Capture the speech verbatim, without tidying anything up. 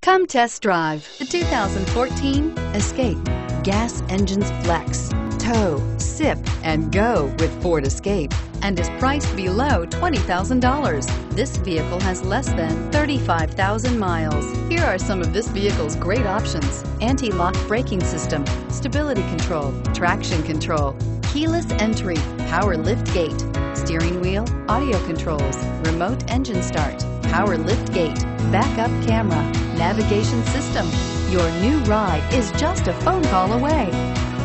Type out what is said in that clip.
Come test drive the two thousand fourteen Escape. Gas engines flex, tow, sip, and go with Ford Escape, and is priced below twenty thousand dollars. This vehicle has less than thirty-five thousand miles. Here are some of this vehicle's great options: anti-lock braking system, stability control, traction control, keyless entry, power lift gate, steering wheel audio controls, remote engine start, power lift gate, backup camera, navigation system. Your new ride is just a phone call away.